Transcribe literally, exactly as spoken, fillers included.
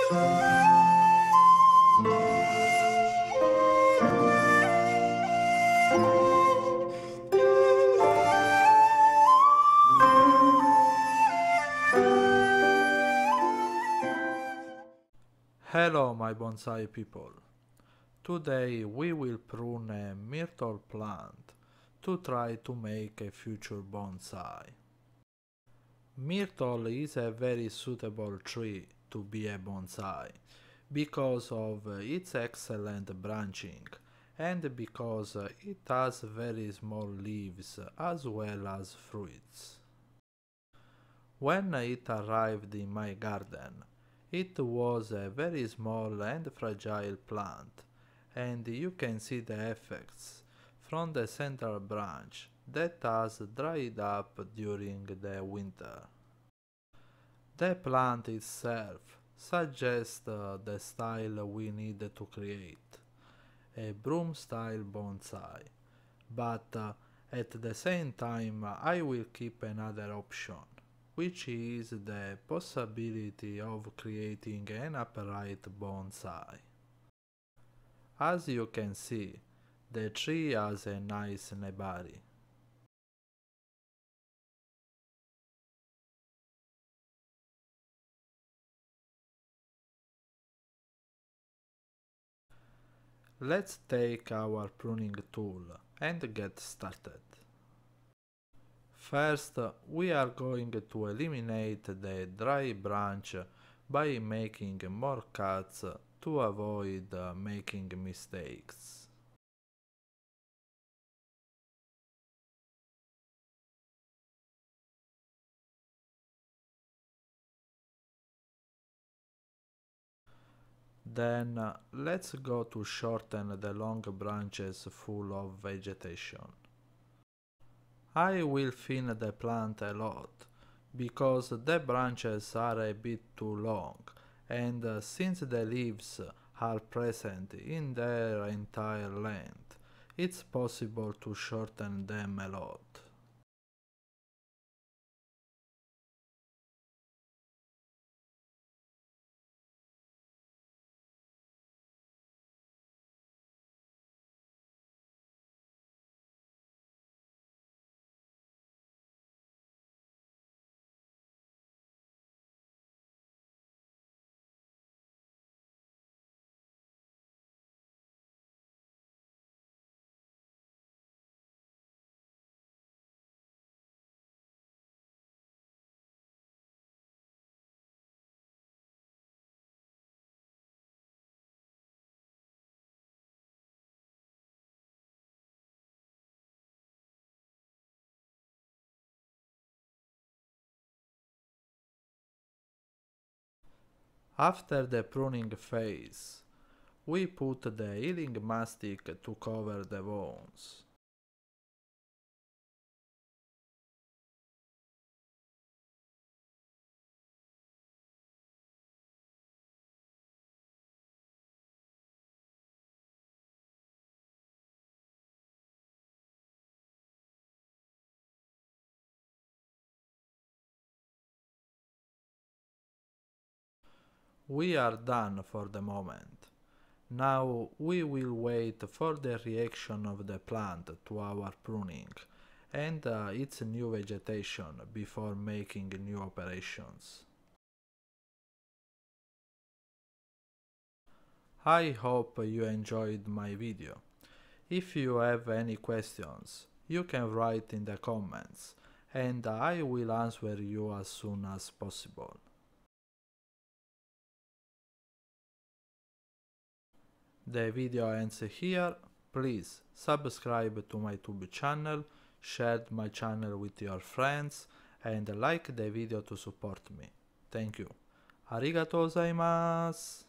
Hello my bonsai people! Today we will prune a myrtle plant to try to make a future bonsai. Myrtle is a very suitable tree to be a bonsai because of its excellent branching and because it has very small leaves as well as fruits. When it arrived in my garden, it was a very small and fragile plant, and you can see the effects from the central branch that has dried up during the winter. The plant itself suggests uh, the style we need to create, a broom style bonsai, but uh, at the same time I will keep another option, which is the possibility of creating an upright bonsai. As you can see, the tree has a nice nebari. Let's take our pruning tool and get started. First, we are going to eliminate the dry branch by making more cuts to avoid making mistakes. Then let's go to shorten the long branches full of vegetation. I will thin the plant a lot, because the branches are a bit too long, and since the leaves are present in their entire length, it's possible to shorten them a lot. After the pruning phase, we put the healing mastic to cover the wounds. We are done for the moment. Now we will wait for the reaction of the plant to our pruning and uh, its new vegetation before making new operations. I hope you enjoyed my video. If you have any questions, you can write in the comments and I will answer you as soon as possible. The video ends here. Please subscribe to my YouTube channel, share my channel with your friends and like the video to support me. Thank you. Arigatou gozaimasu!